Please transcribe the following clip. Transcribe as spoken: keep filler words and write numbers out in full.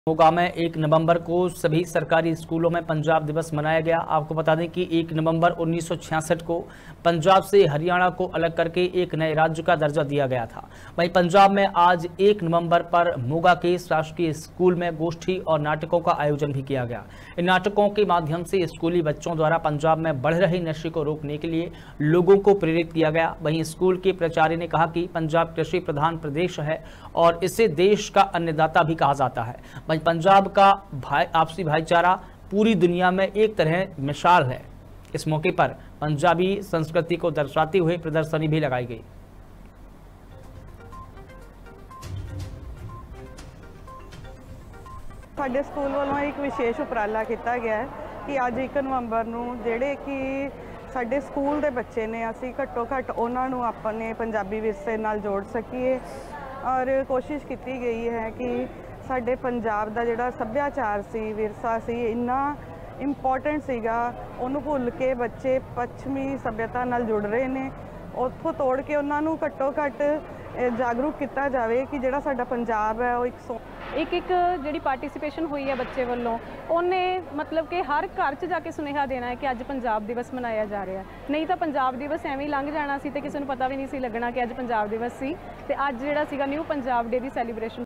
मोगा में एक नवंबर को सभी सरकारी स्कूलों में पंजाब दिवस मनाया गया। आपको बता दें कि एक नवंबर उन्नीस सौ छियासठ को पंजाब से हरियाणा को अलग करके एक नए राज्य का दर्जा दिया गया था। वहीं पंजाब में आज एक नवंबर पर मोगा के शासकीय स्कूल में गोष्ठी और नाटकों का आयोजन भी किया गया। इन नाटकों के माध्यम से स्कूली बच्चों द्वारा पंजाब में बढ़ रहे नशे को रोकने के लिए लोगों को प्रेरित किया गया। वहीं स्कूल के प्राचार्य ने कहा कि पंजाब कृषि प्रधान प्रदेश है और इसे देश का अन्नदाता भी कहा जाता है। वहीं पंजाब का भाई आपसी भाईचारा पूरी दुनिया में एक तरह मिसाल है। इस मौके पर पंजाबी संस्कृति को दर्शाते हुए प्रदर्शनी भी लगाई गई। साडे स्कूल वालों एक विशेष उपराला किया गया है कि अज एक नवंबर नूं जिहड़े कि साडे स्कूल दे बच्चे ने असीं घट्टो घट्ट उन्हां नूं अपने पंजाबी विरसे नाल जोड़ सकीए और कोशिश की गई है कि साडे पंजाब दा जिहड़ा सभ्याचार सी विरसा सी इन्ना इंपॉर्टेंट सीगा उन्होंने भुल के बच्चे पश्चिमी सभ्यता नाल जुड़ रहे ने। उत्थों तोड़ के उन्होंने घट्टो घट्ट जागरूक किया जाए कि जिहड़ा साडा पंजाब है वो एक सो एक एक जी पार्टिसिपेशन हुई है बच्चे वालों उन्हें मतलब कि हर घर च जाके सुनेहा देना है कि अज पंजाब दिवस मनाया जा रहा है। नहीं तो पंजाब दिवस एवं ही लंघ जाना सी ते किसी को पता भी नहीं सी लगना कि अज पंजाब दिवस सी ते अज जिहड़ा सीगा न्यू पंजाब डे की सैलीब्रेशन